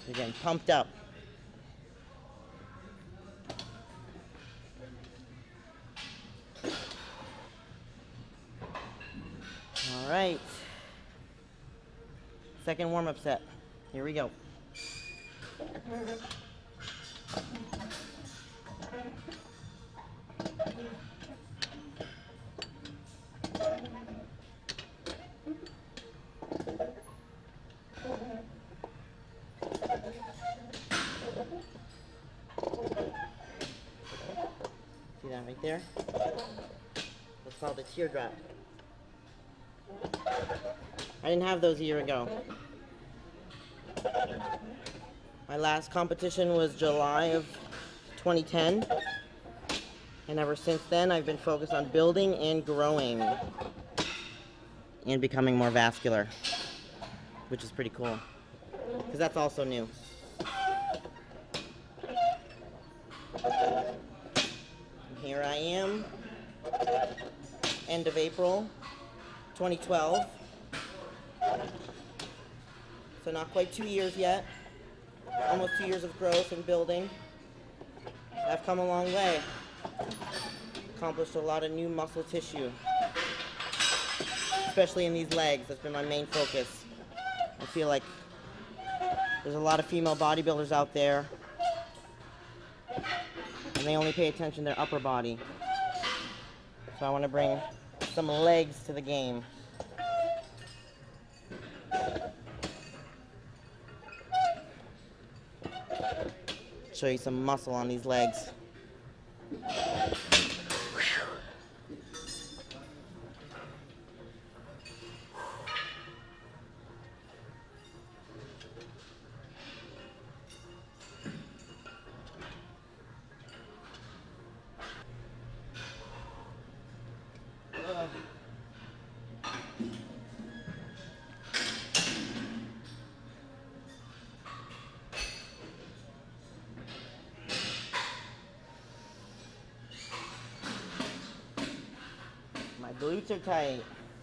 You're getting pumped up. All right. Second warm-up set. Here we go. See that right there? That's called a teardrop. I didn't have those a year ago. My last competition was July of 2010. And ever since then, I've been focused on building and growing. And becoming more vascular. Which is pretty cool. Because that's also new. And here I am. End of April 2012. So not quite 2 years yet. Almost 2 years of growth and building. I've come a long way. Accomplished a lot of new muscle tissue. Especially in these legs. That's been my main focus. I feel like there's a lot of female bodybuilders out there. And they only pay attention to their upper body. So I want to bring some legs to the game. Show you some muscle on these legs. My glutes are tight.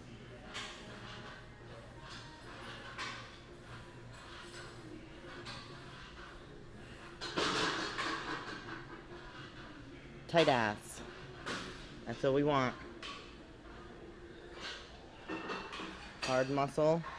Tight ass. That's what we want. Hard muscle.